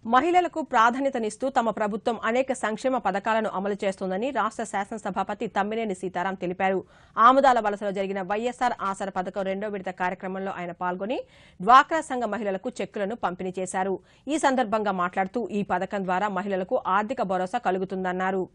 మహిళలకు ప్రాధాన్యతనిస్తూ తమ ప్రభుత్వం అనేక సంక్షేమ పథకాలను అమలు చేస్తోందని రాష్ట్ర శాసనసభాపతి తమ్మినేని సీతారాం తెలిపారు. ఆముదాల వలసలో జరిగిన వైఎస్ఆర్ ఆసర పథకం 2వ విడత కార్యక్రమంలో ఆయన పాల్గొని డ్వాక్రా సంఘ మహిళలకు చెక్కులను పంపిణీ చేశారు. ఈ సందర్భంగా మాట్లాడుతూ ఈ పథకం ద్వారా మహిళలకు ఆర్థిక భరోసా కలుగుతుందన్నారు.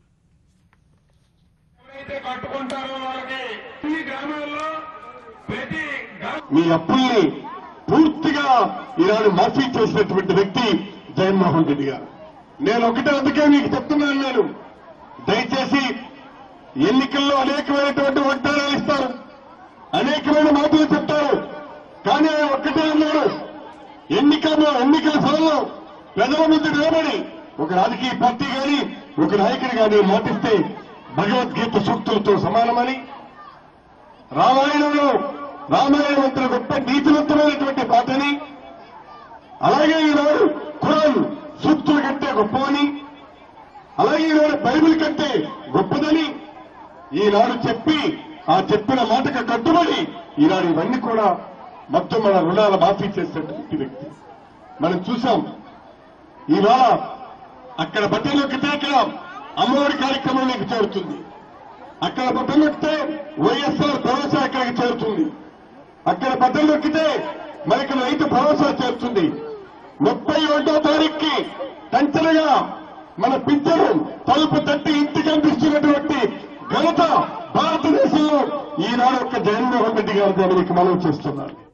మీ అప్పుల్ని పూర్తిగా ఈనాడు మాఫీ చేసినటువంటి వ్యక్తి జగన్మోహన్ రెడ్డి గారు. నేను ఒకటే అందుకే మీకు చెప్తున్నాను, నేను దయచేసి ఎన్నికల్లో అనేకమైనటువంటి వాగ్దానాలు ఇస్తారు, అనేకమైన మాటలు చెప్తారు. కానీ ఆయన ఒక్కటే అన్నాడు, ఎన్నికల సభలో ప్రజల ముందు నిలబడి ఒక రాజకీయ పార్టీ కానీ ఒక నాయకుడు కానీ మాటిస్తే భగవద్గీత సూక్తులతో సమానమని, రామాయణం అంత గొప్ప నీతివంతమైనటువంటి పాటని, అలాగే ఈనాడు ఖురాన్ సూక్తుల కంటే గొప్పవని, అలాగే ఈనాడు బైబిల్ కంటే గొప్పదని ఈనాడు చెప్పి ఆ చెప్పిన మాటకు కట్టుబడి ఈనాడు ఇవన్నీ కూడా మొత్తం మన రుణాల మాఫీ చేసినటువంటి వ్యక్తి మనం చూశాం. ఈవేళ అక్కడ బట్టలు నొక్కితే ఇక్కడ అమ్మఒడి కార్యక్రమం నీకు చేరుతుంది, అక్కడ బట్టలు నొక్కితే వైఎస్ఆర్ భరోసా ఇక్కడికి చేరుతుంది, అక్కడ బట్టలు నొక్కితే మనకి రైతు భరోసా చేరుతుంది. 31వ తారీఖుకి టంచనగా మన పింఛను తలుపు తట్టి ఇంటికి అందిస్తున్నటువంటి ఘనత భారతదేశంలో ఈనాడు ఒక్క జగన్మోహన్ రెడ్డి గారి మీకు మనవి చేస్తున్నారు.